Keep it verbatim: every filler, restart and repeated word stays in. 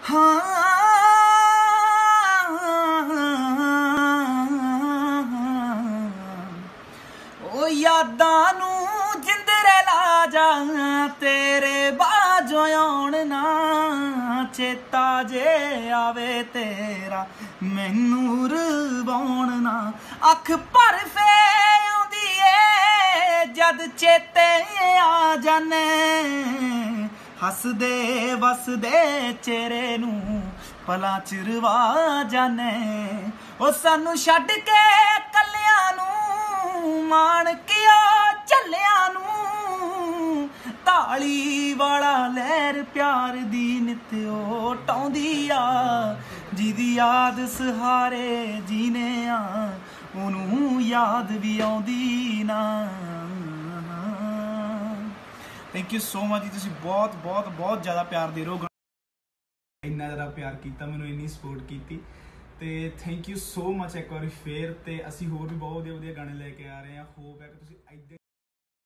हाँ ओ यादां नूं जिंदरे ला जा तेरे बाजो आउण ना चेता जे आवे तेरा मैनू रवाउण ना अख भर फे आउंदी ए जद चेते आ जाने हसदे वसदे चेहरे नू पलां च रवा जाने ओ सानू छड्ड के कल्लियां नू माण किया झल्लियां नू ताली वाला लहर प्यार दी नित ओटाउंदी आ जिदी याद सहारे जीने आ ओनू याद भी आउंदी ना। Thank you so much ji, तुसीं बहुत बहुत बहुत ज़्यादा प्यार दे रहे हो, इन्ना ज़्यादा प्यार किया मैनू, इन्नी सपोर्ट की ते थैंक यू सो मच एक बार फिर। ते असीं होर भी बहुत वधिया वधिया गाने लेके आ रहे हैं। होप है कि तुसीं